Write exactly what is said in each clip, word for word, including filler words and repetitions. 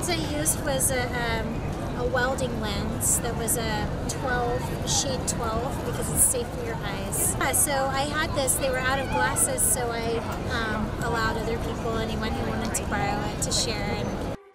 lens I used was a, um, a welding lens that was a twelve, shade twelve, because it's safe for your eyes. Yeah, so I had this, they were out of glasses, so I um, allowed other people, anyone who wanted to borrow it, to share. And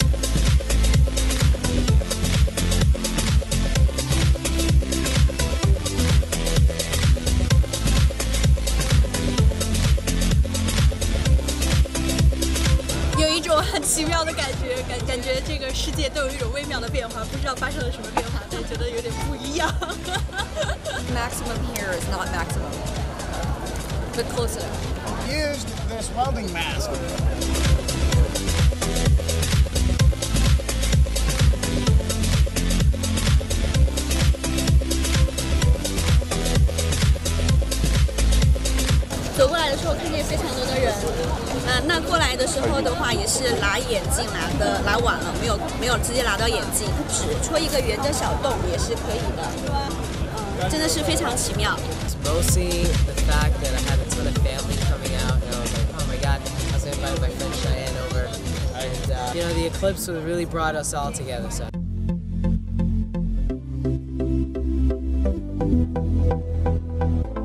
有一种很奇妙的感觉，感感觉这个世界都有一种微妙的变化，不知道发生了什么变化，但觉得有点不一样。 Maximum here is not maximum, but close enough. Used this welding mask. 走过来的时候看见非常多的人，呃，那过来的时候的话也是拿眼镜拿的拿晚了，没有没有直接拿到眼镜，只戳一个圆的小洞也是可以的，嗯，真的是非常奇妙。 It's mostly the fact that I had a ton of family coming out, and I was like, oh my god, I was inviting my friend Cheyenne over, and uh, you know, the eclipse really brought us all together. So. Thank you.